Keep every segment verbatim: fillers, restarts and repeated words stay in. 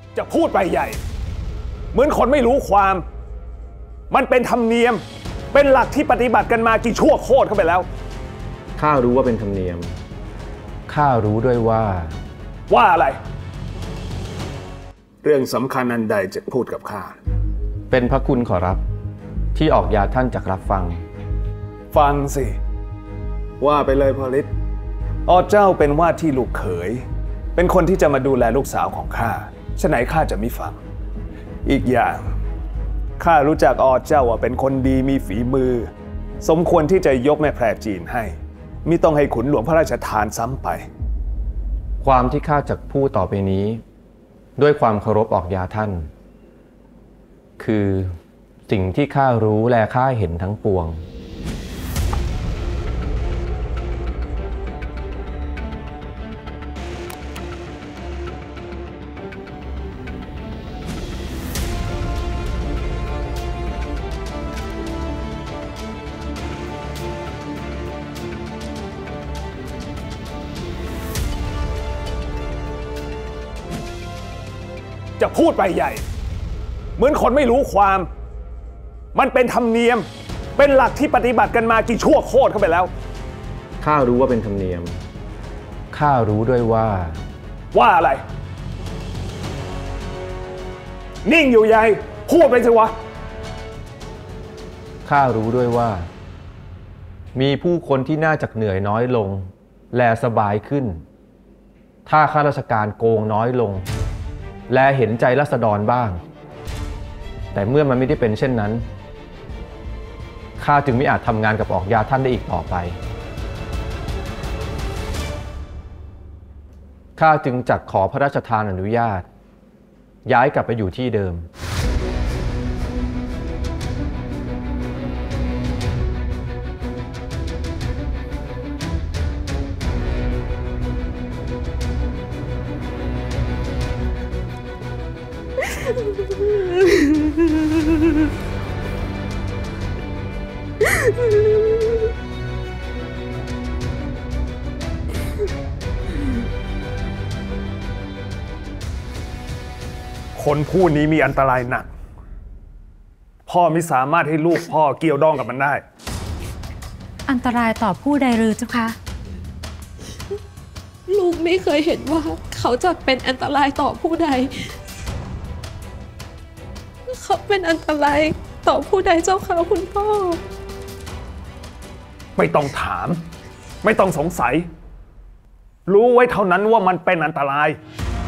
จะพูดไปใหญ่เหมือนคนไม่รู้ความมันเป็นธรรมเนียมเป็นหลักที่ปฏิบัติกันมากี่ชั่วโคตรเข้าไปแล้วข้ารู้ว่าเป็นธรรมเนียมข้ารู้ด้วยว่าว่าอะไรเรื่องสำคัญอันใดจะพูดกับข้าเป็นพระคุณขอรับที่ออกยาท่านจักรับฟังฟังสิว่าไปเลยพอฤทธิ์อ๋อเจ้าเป็นว่าที่ลูกเขยเป็นคนที่จะมาดูแลลูกสาวของข้าฉะไหนข้าจะไม่ฟังอีกอย่างข้ารู้จักอ๋อเจ้าว่าเป็นคนดีมีฝีมือสมควรที่จะยกแม่แพรจีนให้มิต้องให้ขุนหลวงพระราชทานซ้ำไปความที่ข้าจักพูดต่อไปนี้ด้วยความเคารพออกยาท่านคือสิ่งที่ข้ารู้และข้าเห็นทั้งปวงจะพูดไปใหญ่เหมือนคนไม่รู้ความมันเป็นธรรมเนียมเป็นหลักที่ปฏิบัติกันมากี่ชั่วโคตรเข้าไปแล้วข้ารู้ว่าเป็นธรรมเนียมข้ารู้ด้วยว่าว่าอะไรนิ่งอยู่ใหญ่พูดไปสิวะข้ารู้ด้วยว่ามีผู้คนที่น่าจะเหนื่อยน้อยลงและสบายขึ้นถ้าข้าราชการโกงน้อยลงและเห็นใจราษฎรบ้างแต่เมื่อมันไม่ได้เป็นเช่นนั้นข้าจึงไม่อาจทำงานกับออกยาท่านได้อีกต่อไปข้าจึงจักขอพระราชทานอนุญาตย้ายกลับไปอยู่ที่เดิมคนผู้นี้มีอันตรายหนักพ่อไม่สามารถให้ลูกพ่อเกี่ยวดองกับมันได้อันตรายต่อผู้ใดหรือเจ้าคะลูกไม่เคยเห็นว่าเขาจะเป็นอันตรายต่อผู้ใดเขาเป็นอันตรายต่อผู้ใดเจ้าคะคุณพ่อไม่ต้องถามไม่ต้องสงสัยรู้ไว้เท่านั้นว่ามันเป็นอันตราย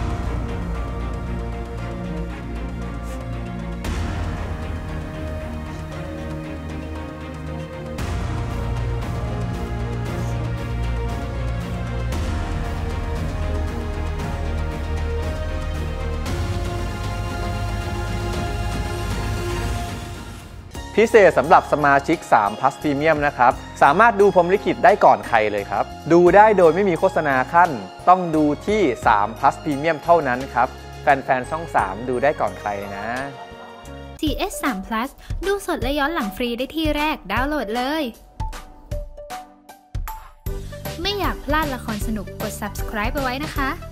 พิเศษสำหรับสมาชิกสาม Plus Premium นะครับสามารถดูพรหมลิขิตได้ก่อนใครเลยครับดูได้โดยไม่มีโฆษณาขั้นต้องดูที่สาม Plus Premium เท่านั้นครับแฟนๆช่องสามดูได้ก่อนใครนะที เอส สาม Plus ดูสดและย้อนหลังฟรีได้ที่แรกดาวน์โหลดเลยไม่อยากพลาดละครสนุกกด Subscribe ไปไว้นะคะ